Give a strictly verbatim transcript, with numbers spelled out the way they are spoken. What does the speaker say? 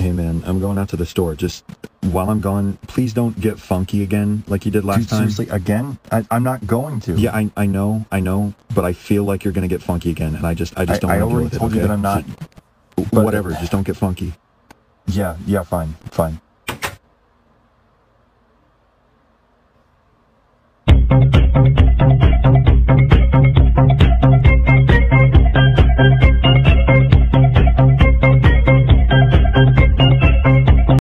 Hey man, I'm going out to the store. Just while I'm gone, please don't get funky again like you did last Dude, time. seriously, again? I, I'm not going to. Yeah, I I know, I know, but I feel like you're gonna get funky again, and I just I just don't I, I want to deal already with it. told Okay? you that I'm not. Just, whatever, just don't get funky. Yeah, yeah, fine, fine.